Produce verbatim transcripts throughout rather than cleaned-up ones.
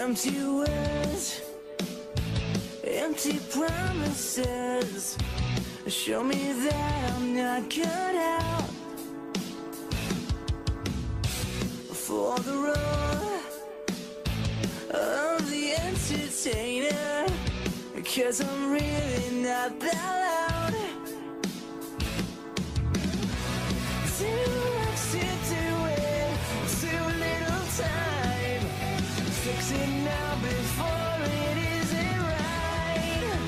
Empty words, empty promises, show me that I'm not cut out for the role of the entertainer, 'cause I'm really not that loud. Too much to do it, too little time. Fix it now before it isn't right.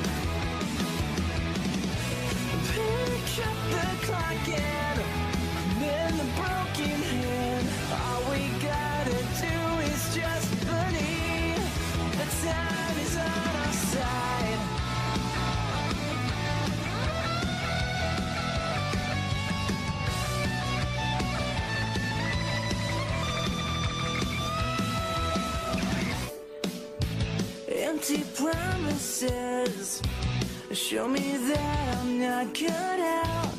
Pick up the clock and then the broken hand. All we gotta do is just believe the time is on our side. Empty promises, show me that I'm not cut out.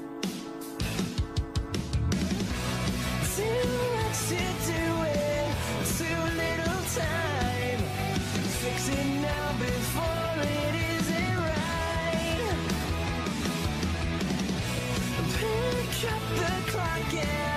Too much to do it, too little time. Fix it now before it isn't right. Pick up the clock and